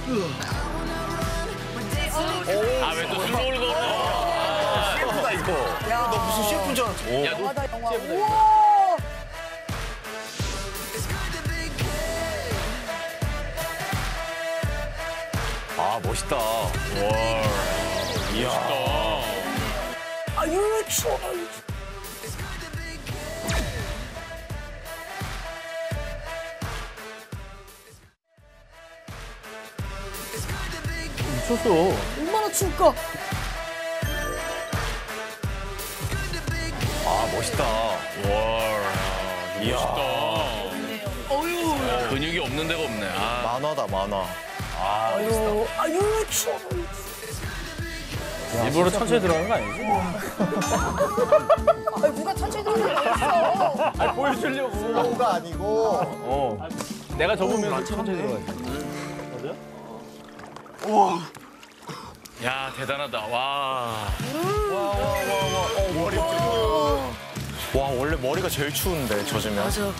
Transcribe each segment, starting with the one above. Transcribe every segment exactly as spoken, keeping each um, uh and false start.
아, 왜 또 슬로우를 걸어? 셰프다 이거. 야. 너 무슨 셰프인 줄 알았어. 야, 너 영화다, 영화. 우와. 아 멋있다. 와, 이야. 멋있다. 아유, 추워. 미쳤어. 얼마나 추울까? 아 멋있다. 와, 이야. 멋있다. 어유. 근육이 없는 데가 없네. 아, 만화다 만화. 아, 아유, 아유, 추워. 일부러 천천히 들어가는 거 아니지? 아유, 누가 천천히 들어가겠어. 아니, 보여주려고. 슬로우가 아니고. 어. 내가 접으면 천천히 들어가지. 야, 대단하다. 와. 와와와와. 어 머리. 와 원래 머리가 제일 추운데 젖으면. 맞아.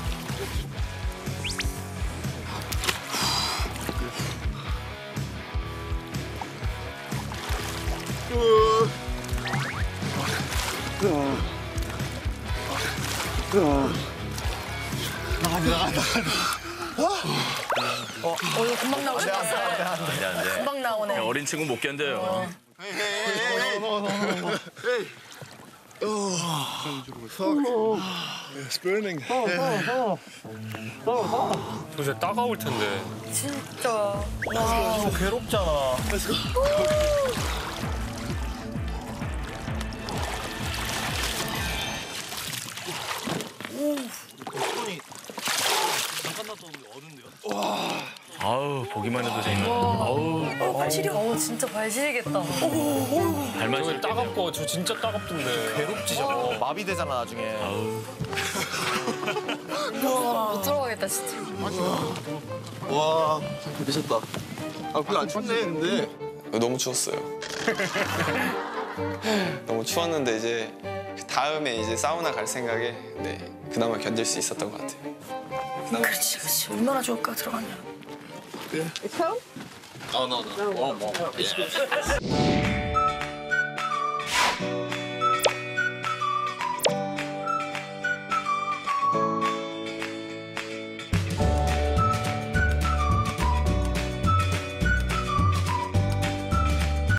어, 이거 금방 나오네. 안 돼, 안 돼. 금방 나오네. 야, 어린 친구 못 견뎌요. 도대체 따가울 텐데. 진짜. 이거 괴롭잖아. 아우, 보기만 해도 재밌네. 아우, 어, 발 시려. 어, 진짜 발 시리겠다. 발만 저기 실 따갑고 저 진짜 따갑던데. 괴롭지 저거. 마비되잖아 나중에. 아우. 못 들어가겠다, 진짜. 와, 미쳤다. 아, 별로 안 춥네, 근데. 너무 추웠어요. 너무 추웠는데 이제 다음에 이제 사우나 갈 생각에 네 그나마 견딜 수 있었던 것 같아요. 그렇지, 그렇지. 얼마나 좋을까, 들어가냐. 아, 나, 나. 어, 뭐. 예.